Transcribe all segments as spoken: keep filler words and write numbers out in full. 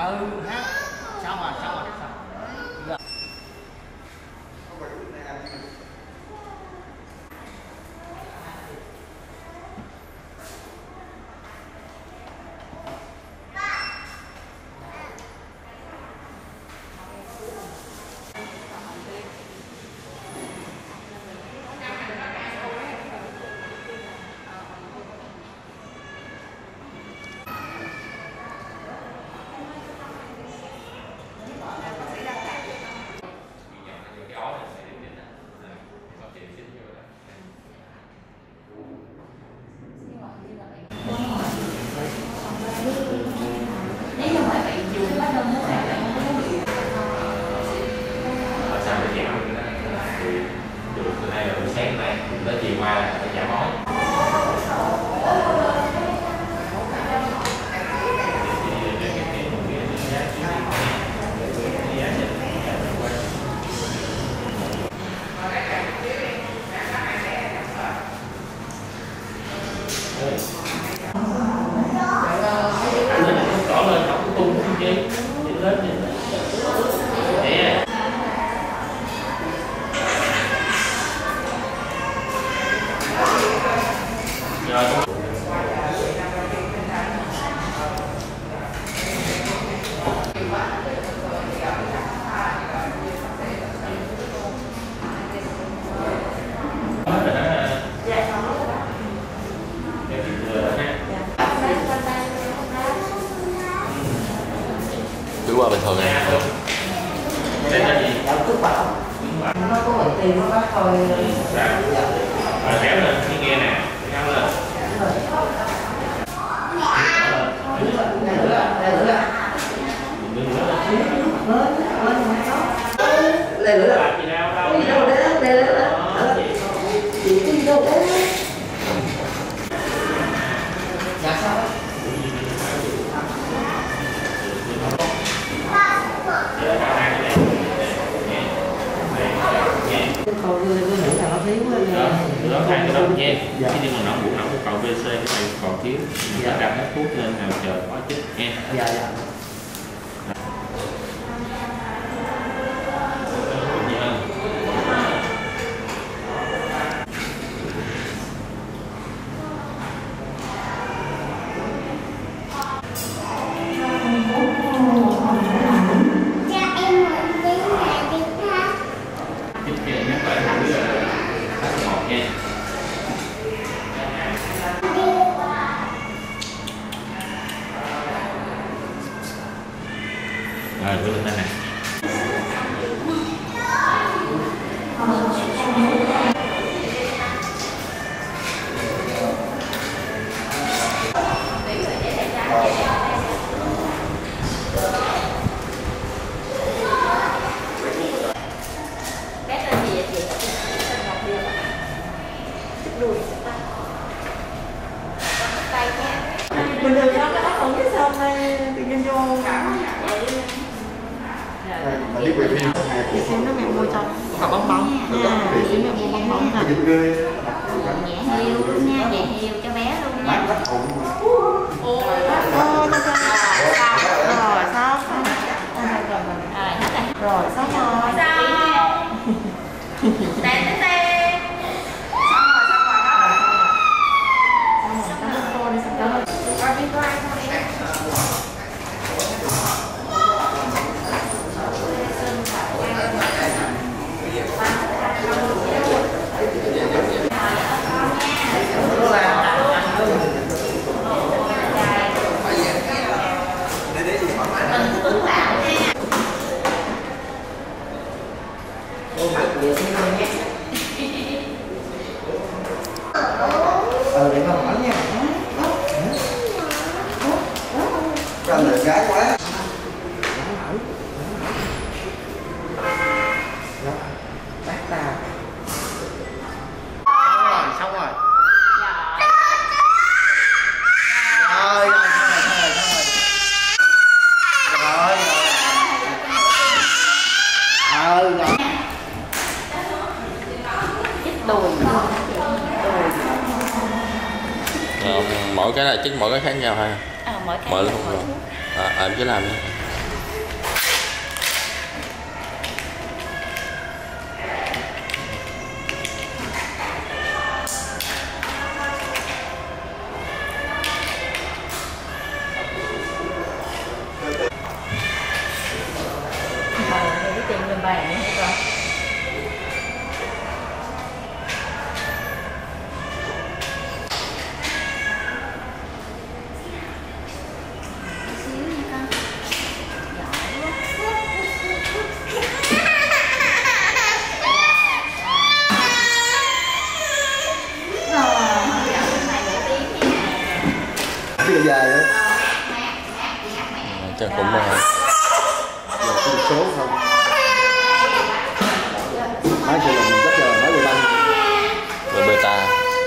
Ừ ha. Xong rồi, xong rồi, xong. Cứ qua bình thường này. Đây là gì? Nó có bệnh tiền nó bác thôi. Dạ. Rồi kéo lên, cái nghe nè, kéo lên. Đây nữa, đây nữa. Đây nữa. Cái gì đâu đấy, đây nữa. Cái gì đâu đấy. Dạ sao? Cầu tôi tôi nghĩ là nó thiếu quá nha. Đó hai cái đó nha. Cái nhưng mà nó buộc nó cầu vê xê cái này còn thiếu. Dạ. Đặt hết thuốc lên nào chờ có chích nha. Dạ dạ. Rồi, đưa lên đây nè. Bé tên gì vậy chị? Tên Ngọc Điệp ạ. Đùi tay nha. Bình thường đó cái đó không biết sao nay tự nhiên vô mà đi quay phim thì xem nó mẹ mua cho cả bong bóng nha, thì mẹ mua bong bóng thật Nhẹ hiu luôn nha, nhẹ hiu cho bé luôn nha. ô rồi xong Rồi hết rồi. rồi xong rồi Tên tên tên. xong rồi cô đi xong rồi Rồi đi qua thôi. ờ để con hỏi nha. Con là gái quá. bác ta Xong rồi. Rồi rồi rồi rồi rồi rồi rồi. Chích đùi. Ờ, mỗi cái là chích mỗi cái khác nhau ha. À, mỗi cái Mỗi là lúc mỗi rồi. thuốc. À, em cứ làm đi. chưa giờ nữa. Chắc cũng mà Giờ có được số không? Máy sử dụng rất là máy bê băng. rồi beta.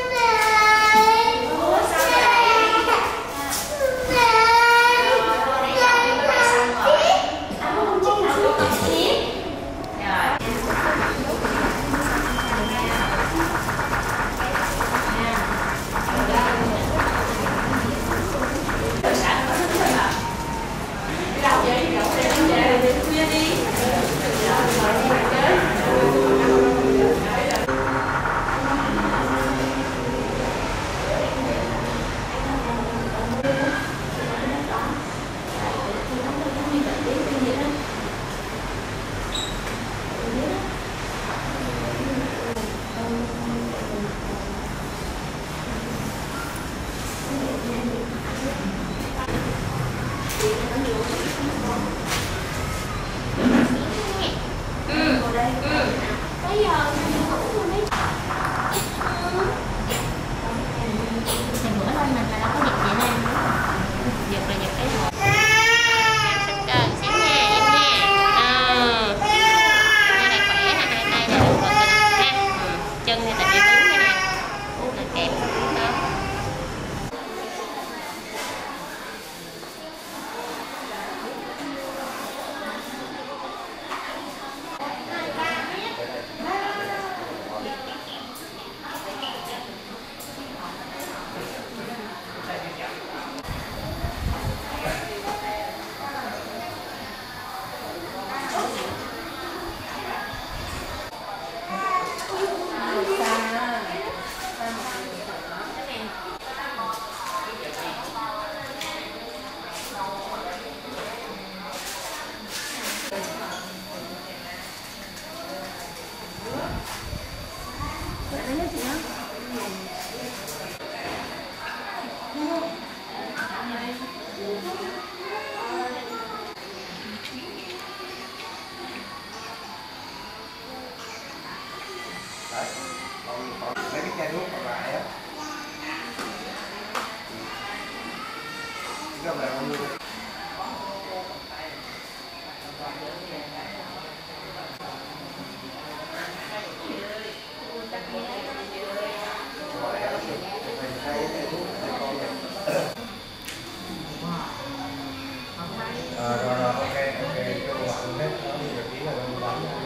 Mấy cái chai nước còn lại á. Cái này không được. Ờ rồi rồi ok ok cái bộ bạn hết nó đi được ý là nó bán nha.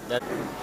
Dạ.